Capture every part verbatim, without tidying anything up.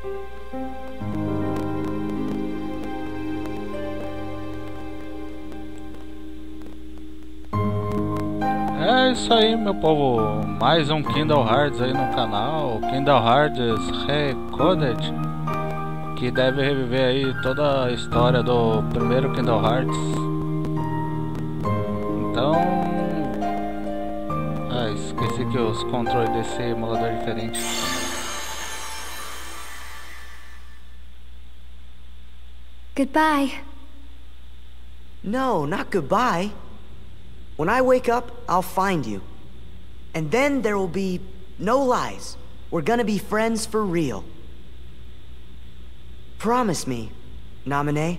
É isso aí, meu povo. Mais um Kingdom Hearts aí no canal. Kingdom Hearts Recoded, que deve reviver aí toda a história do primeiro Kingdom Hearts. Então... Ah, esqueci que os controles desse emulador é diferente. Goodbye. No, not goodbye. When I wake up, I'll find you. And then there will be no lies. We're gonna be friends for real. Promise me, Naminé.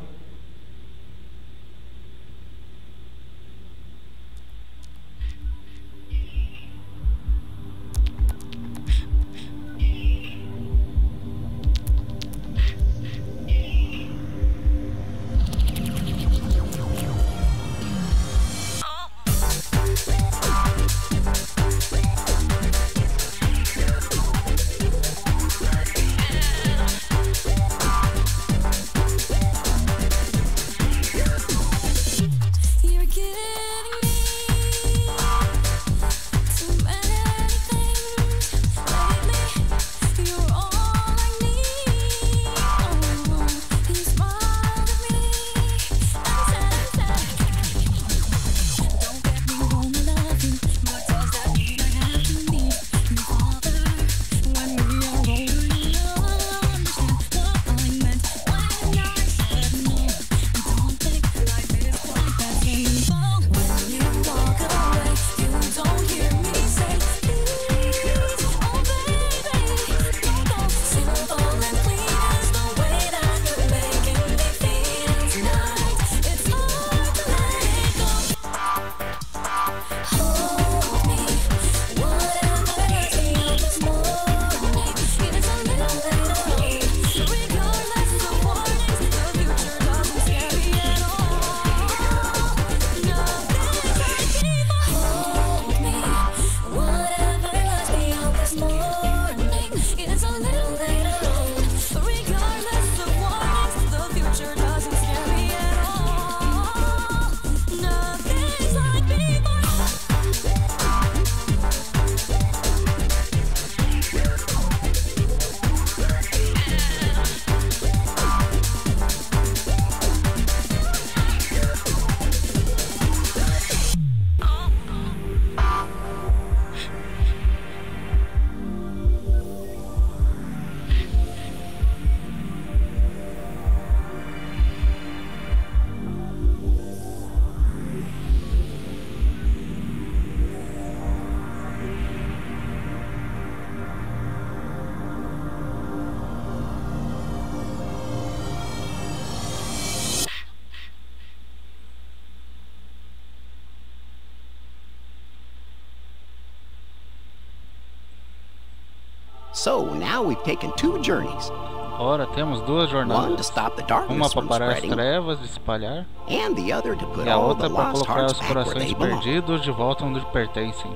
So now we've taken two journeys. Agora temos duas One to jornadas. stop the Uma darkness para from parar as spreading, trevas de espalhar, and the other to put e a all outra the para lost colocar hearts os back where corações they belong. perdidos de volta onde pertencem.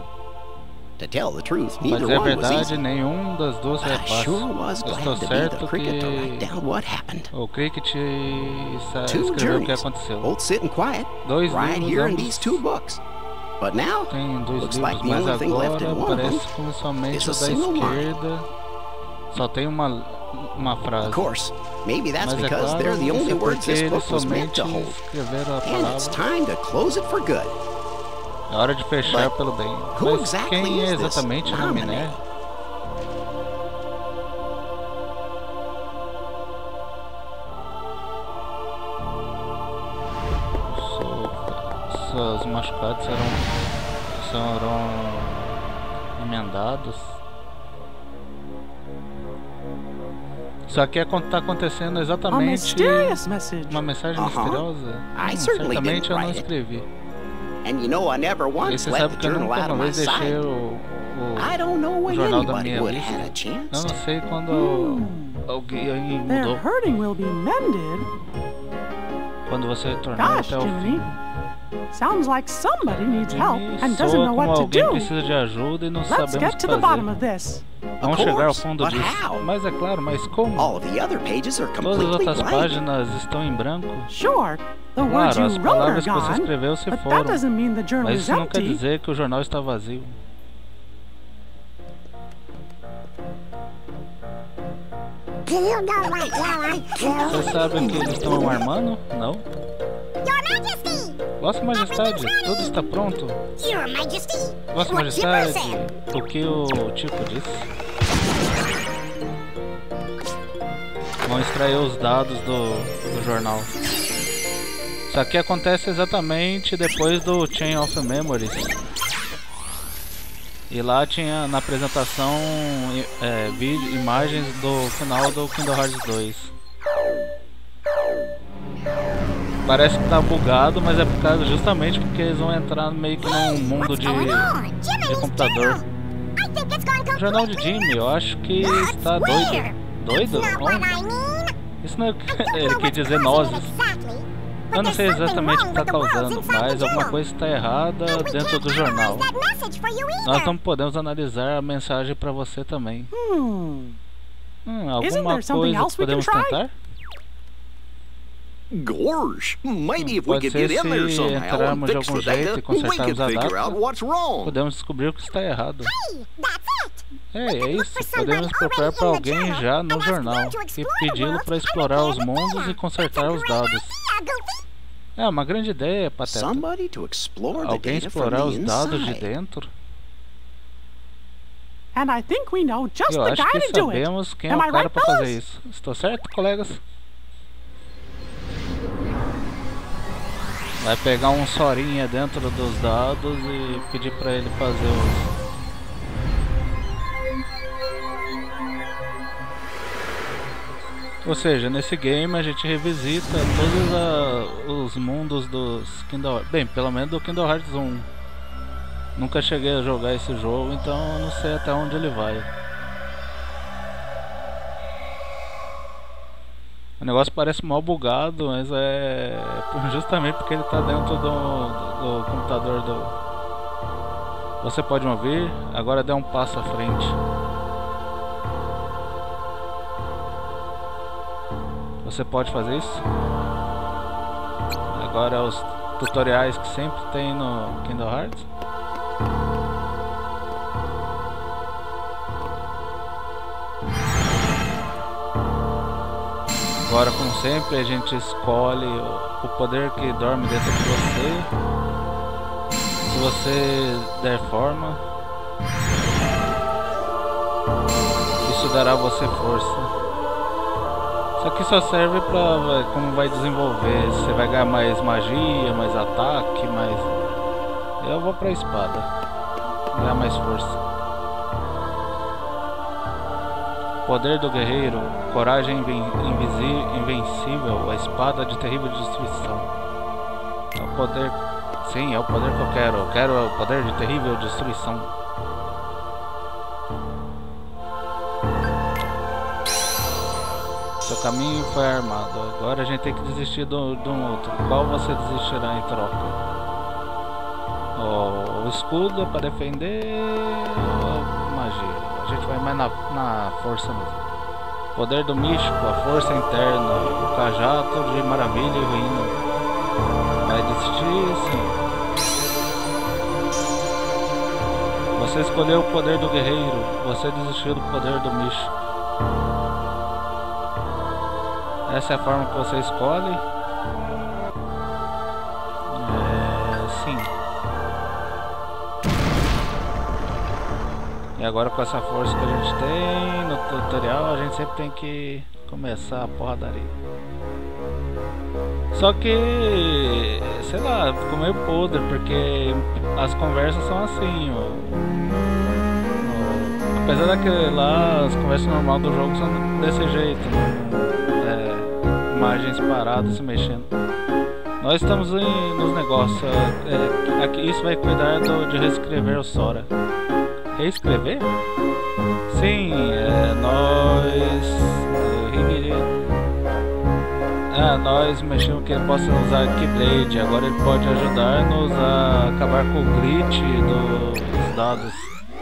To tell the truth, Pra neither dizer a one was verdade, easy. nenhum das duas But é I sure fácil. was Eu glad estou to be certo the cricket to write que down what happened. o Cricket sa- Two escreveu o que journeys, aconteceu. both sitting quiet, Dois right livros, here in ambos these two books. But now, tem dois looks livros, like the mas only thing left agora in one of them parece como somente is o a da single line. esquerda só tem uma, uma frase. Of course, maybe that's Mas é because claro, they're the isso only é words porque this eles book was meant somente to hold. escreveram a And it's palavra. time to close it for good. É hora de fechar But pelo bem. who Mas exactly quem é is this exatamente Naminé? Naminé? Seus machucados serão, serão emendados. Isso aqui é quando tá acontecendo A exatamente mysterious message. uma mensagem Uh-huh. misteriosa. I Hum, certainly certamente didn't eu não write it. escrevi. And you know I never E once você let sabe the que eu journal nunca out uma of my vez deixei sight. o, I o, don't know o when jornal da anybody minha would have had a lista. chance. Eu não sei quando Hmm. alguém Their mudou. hurting will be mended. Quando você retornar Gosh, até o Jiminy. fim. Sounds like somebody needs help Jimmy and doesn't soa know como what to alguém do. precisa de ajuda e não Let's sabemos o get que to the bottom fazer. of this. Vamos Of chegar ao course, fundo but disso. how? Mas é claro, mas como? All the other pages are Todas as completely outras blank. páginas estão em branco. Sure, the words Claro, as you wrote are palavras que você gone, escreveu se but that foram. doesn't mean the journal Mas is isso não quer empty. dizer que o jornal está vazio. Você sabe o que eles estão armando? Não? Your Majesty! Vossa Majestade, tudo está pronto? Your Majesty! Vossa What Majestade, Chipper said. o que o tipo disse? Vão extrair os dados do, do jornal. Isso aqui acontece exatamente depois do Chain of Memories. E lá tinha na apresentação é, vídeo, imagens do final do Kingdom Hearts dois. Parece que tá bugado, mas é por causa, justamente porque eles vão entrar meio que num mundo de, de computador. O jornal de Jimmy, eu acho que está doido. Doido? Onde? Isso não é o que ele quer dizer nozes. Eu não sei exatamente o que está causando, mas alguma coisa está errada dentro do jornal. Nós não podemos analisar a mensagem para você também. Hmm. Hum, Isn't alguma there something coisa else que we can podemos try? tentar? Gorge, maybe if we Pode could ser get in there se somehow and entrarmos de fix algum the jeito e data, we consertarmos could a figure out data. what's wrong. Podemos descobrir o que está errado. Hey, that's it! É, é isso. Podemos procurar para alguém já no jornal e pedi-lo para explorar os mundos e consertar os dados. É uma grande ideia, Pateta. Somebody to explore the Alguém data from explorar the os dados de inside. dentro? And I think we know just Eu the acho guy que to do it. sabemos quem é Am o I cara right, para fazer fellas? isso. Estou certo, colegas? Vai pegar um Sorinha dentro dos dados e pedir para ele fazer os... Ou seja, nesse game a gente revisita todos a, os mundos dos Kingdom Hearts. Bem, pelo menos do Kingdom Hearts um. Nunca cheguei a jogar esse jogo, então eu não sei até onde ele vai. O negócio parece mal bugado, mas é justamente porque ele está dentro do, do, do computador do... Você pode me ouvir? Agora dê um passo à frente. Você pode fazer isso? Agora os tutoriais que sempre tem no Kingdom Hearts. Agora, como sempre, a gente escolhe o poder que dorme dentro de você. Se você der forma, isso dará a você força. Isso aqui só serve pra como vai desenvolver. Você vai ganhar mais magia, mais ataque, mais... Eu vou pra espada, ganhar mais força. Poder do guerreiro, coragem invencível, a espada de terrível destruição. É o poder... Sim, é o poder que eu quero. Eu quero o poder de terrível destruição. Seu caminho foi armado. Agora a gente tem que desistir do, do outro. Qual você desistirá em troca? O, o escudo é para defender ou magia? A gente vai mais na, na força mesmo. Poder do místico, a força interna, o cajado de maravilha e ruína. Vai desistir, sim. Você escolheu o poder do guerreiro, você desistiu do poder do místico. Essa é a forma que você escolhe? É, sim. E agora com essa força que a gente tem no tutorial, a gente sempre tem que começar a porradaria. Só que, sei lá, ficou meio podre, porque as conversas são assim, ó. Apesar daquele lá, as conversas normais do jogo são desse jeito, né? É, imagens paradas se mexendo. Nós estamos em, nos negócios, é, aqui, isso vai cuidar do, de reescrever o Sora. Reescrever? Sim, é, nós... É, nós mexemos que ele possa usar Keyblade. Agora ele pode ajudar-nos a acabar com o glitch dos dados.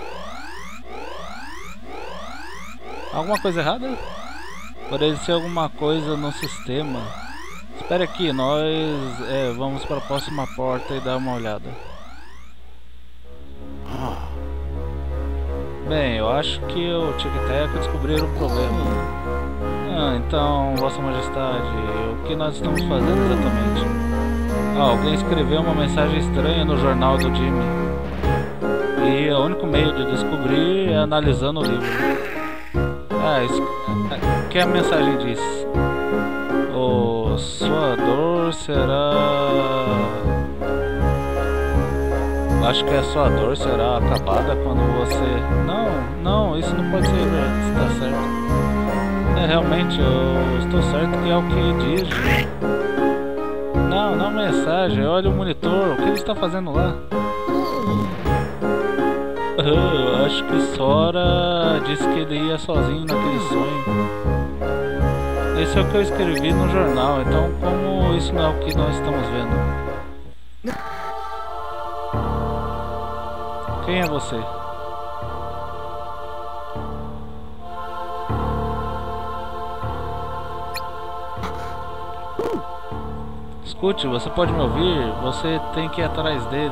Alguma coisa errada? Parece ser alguma coisa no sistema. Espera aqui, nós é, vamos para a próxima porta e dar uma olhada. Bem, eu acho que o Tic Tac descobriram o problema. Ah, então, Vossa Majestade, o que nós estamos fazendo exatamente? Ah, alguém escreveu uma mensagem estranha no jornal do Jimmy. E o único meio de descobrir é analisando o livro. Ah, isso, o que a mensagem diz? Oh, sua dor será... Acho que a sua dor será acabada quando você... Não, não, isso não pode ser verdade, está certo. É, realmente, eu estou certo que é o que diz. Não, não mensagem, olha o monitor, o que ele está fazendo lá? Eu acho que Sora disse que ele ia sozinho naquele sonho. Esse é o que eu escrevi no jornal, então como isso não é o que nós estamos vendo? Quem é você? Escute, você pode me ouvir? Você tem que ir atrás dele.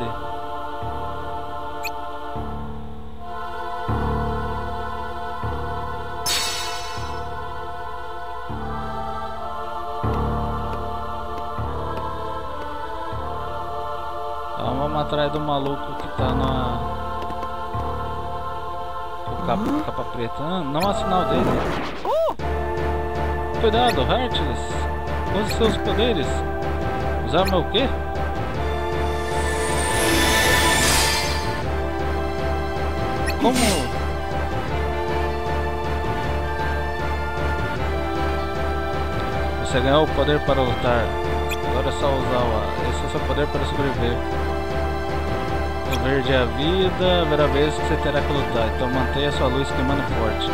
Então vamos atrás do maluco que tá na... com capa, capa preta. Ah, não há sinal dele. Cuidado, Heartless! Use seus poderes! Usar meu quê? Como? Você ganhou o poder para lutar. Agora é só usar o... Esse é o seu poder para sobreviver. O verde é a vida, haverá vezes que você terá que lutar. Então mantenha sua luz queimando forte.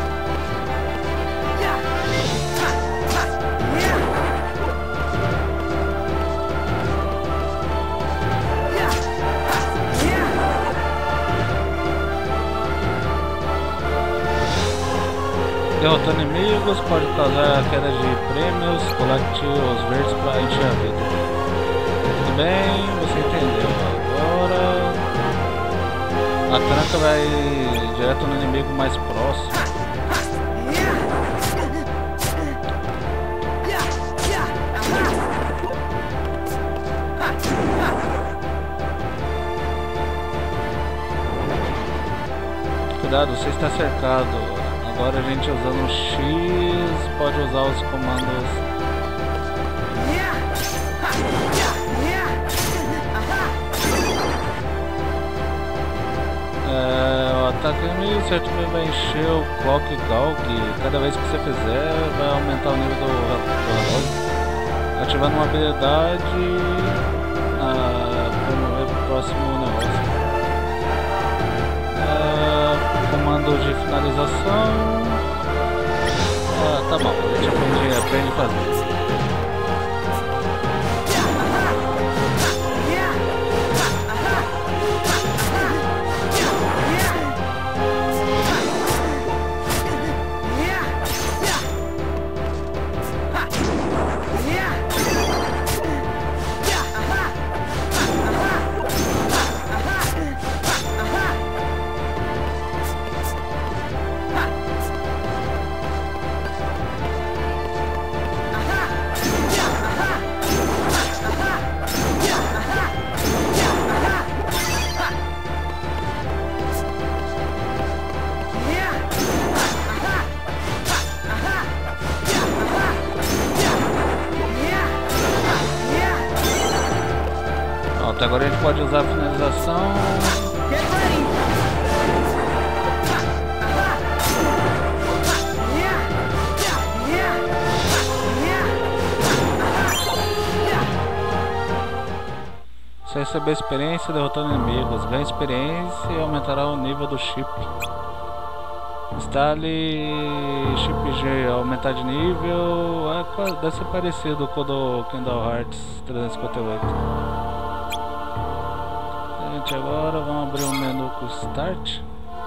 Derrotando inimigos pode causar queda de prêmios, colete os verdes para encher a vida. Tudo bem, você entendeu. Agora a tranca vai direto no inimigo mais próximo. Cuidado, você está cercado. Agora a gente usando o X pode usar os comandos. É, o ataque inimigo certo vai encher o Clock Galg. Cada vez que você fizer vai aumentar o nível do, do relógio. Ativando uma habilidade ah, para mover para o próximo negócio. Comando de finalização. Ah, tá bom, a gente aprende, aprende a fazer. Agora a gente pode usar a finalização. Você receber experiência derrotando inimigos. Ganhe experiência e aumentará o nível do chip. Instale chip G, aumentar de nível. É, quase- deve ser parecido com o do Kingdom Hearts trezentos e cinquenta e oito. Gente, agora vamos abrir um menu com Start.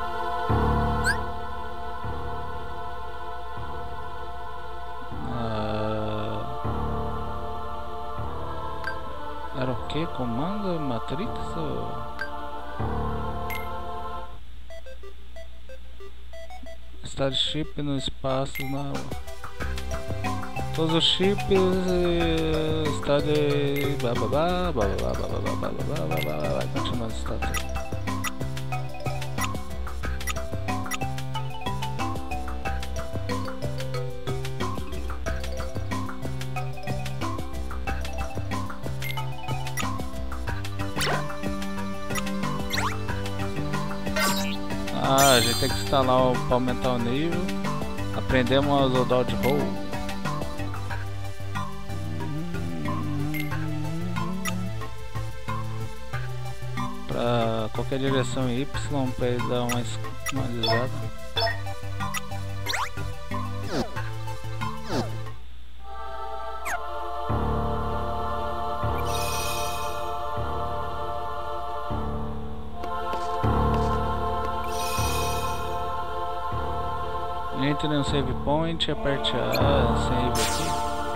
Era o que? Comando Matrix? Ou... Start chip no espaço na... Todos os chips e... Start... Blá blá blá blá blá blá blá blá blá blá blá blá blá. Continua o status. Ah, a gente tem que instalar o para aumentar o nível. Aprendemos o dodge roll. Pra qualquer direção Y para ele dar uma escamalizada. Entre no save point, aperte A, save aqui.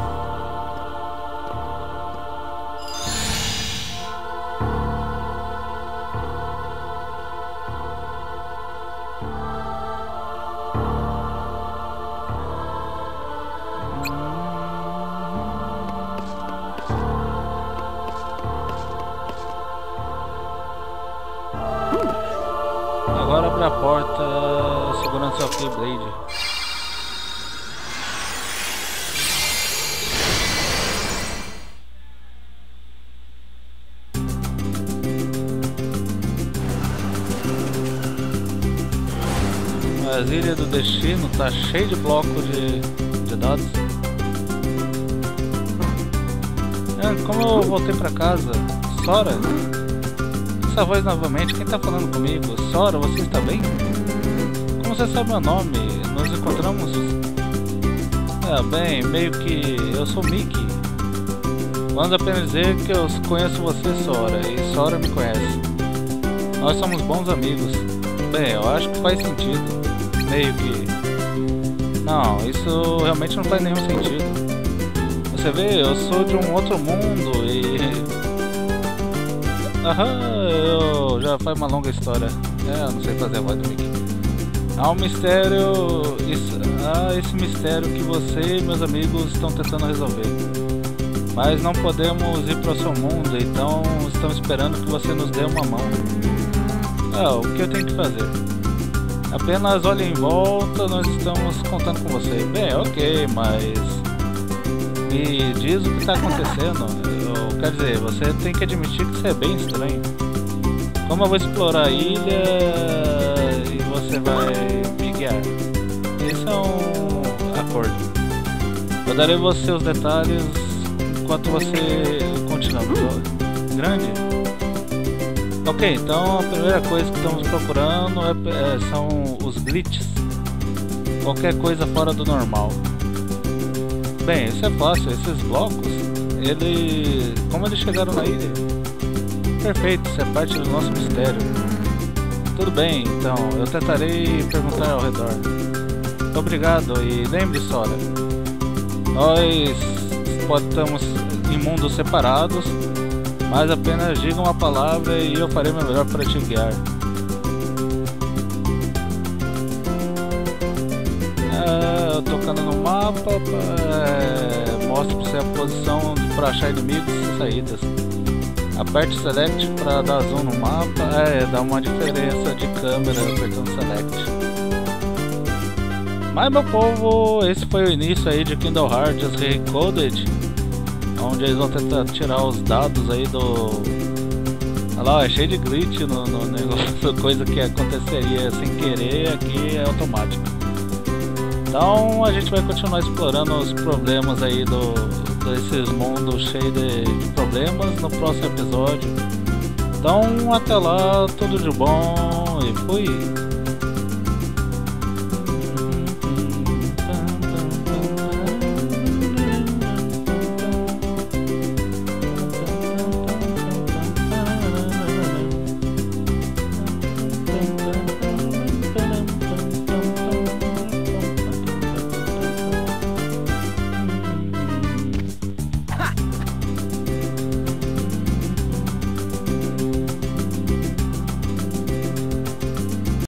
Agora abre a porta segurando seu Keyblade. A ilha do destino tá cheio de bloco de, de dados. É, como eu voltei pra casa, Sora? Essa voz novamente, quem tá falando comigo? Sora, você está bem? Como você sabe meu nome? Nos encontramos? É, bem, meio que eu sou Mickey. Vamos apenas dizer que eu conheço você, Sora, e Sora me conhece. Nós somos bons amigos. Bem, eu acho que faz sentido. Meio que... Não, isso realmente não faz nenhum sentido. Você vê, eu sou de um outro mundo e... Aham, eu... já faz uma longa história. É, eu não sei fazer a voz do Mickey. Há um mistério... Isso... Há esse mistério que você e meus amigos estão tentando resolver. Mas não podemos ir para o seu mundo, então estamos esperando que você nos dê uma mão. Ah, o que eu tenho que fazer? Apenas olhe em volta, nós estamos contando com você. Bem, ok, mas... Me diz o que está acontecendo. Eu quero dizer, você tem que admitir que isso é bem estranho. Como eu vou explorar a ilha e você vai me guiar? Esse é um acordo. Eu darei a você os detalhes enquanto você continua. Grande? Ok, então a primeira coisa que estamos procurando é, é, são os glitches. Qualquer coisa fora do normal. Bem, isso é fácil, esses blocos, ele... como eles chegaram na ilha? Perfeito, isso é parte do nosso mistério. Tudo bem, então, eu tentarei perguntar ao redor. Obrigado, e lembre, Sora, nós estamos em mundos separados, mas apenas diga uma palavra e eu farei meu melhor para te guiar. É, tocando no mapa, é, mostra para você a posição para achar inimigos e saídas. Aperte Select para dar zoom no mapa, é, dá uma diferença de câmera apertando Select. Mas meu povo, esse foi o início aí de Kingdom Hearts Recoded, onde eles vão tentar tirar os dados aí do... Olha lá, é cheio de glitch no, no negócio, coisa que aconteceria sem querer, aqui é automático. Então a gente vai continuar explorando os problemas aí do, desses mundos cheios de, de problemas no próximo episódio. Então até lá, tudo de bom e fui!